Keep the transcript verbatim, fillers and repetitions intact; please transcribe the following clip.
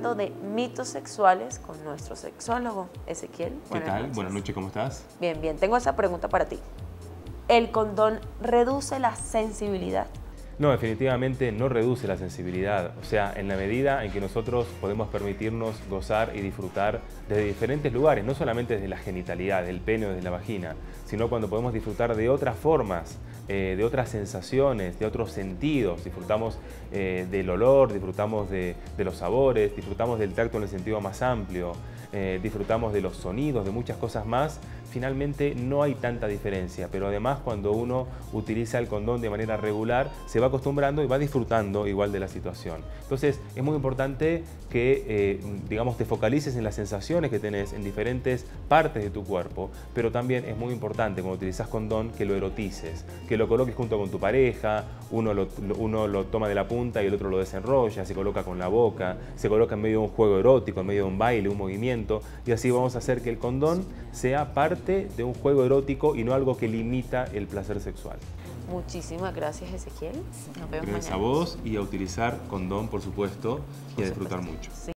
de mitos sexuales con nuestro sexólogo, Ezequiel. ¿Qué tal? Noches. Buenas noches, ¿cómo estás? Bien, bien. Tengo esa pregunta para ti. ¿El condón reduce la sensibilidad? No, definitivamente no reduce la sensibilidad. O sea, en la medida en que nosotros podemos permitirnos gozar y disfrutar desde diferentes lugares, no solamente desde la genitalidad, del pene o desde la vagina, sino cuando podemos disfrutar de otras formas, eh, de otras sensaciones, de otros sentidos. Disfrutamos eh, del olor, disfrutamos de, de los sabores, disfrutamos del tacto en el sentido más amplio, eh, disfrutamos de los sonidos, de muchas cosas más. Finalmente no hay tanta diferencia, pero además cuando uno utiliza el condón de manera regular se va acostumbrando y va disfrutando igual de la situación. Entonces es muy importante que eh, digamos te focalices en las sensaciones que tenés en diferentes partes de tu cuerpo, pero también es muy importante cuando utilizas condón que lo erotices, que lo coloques junto con tu pareja, uno lo, uno lo toma de la punta y el otro lo desenrolla, se coloca con la boca, se coloca en medio de un juego erótico, en medio de un baile, un movimiento, y así vamos a hacer que el condón sea parte de un juego erótico y no algo que limita el placer sexual. Muchísimas gracias, Ezequiel. Nos vemos Gracias mañana. a vos y a utilizar condón, por supuesto, y Por a disfrutar supuesto. mucho. Sí.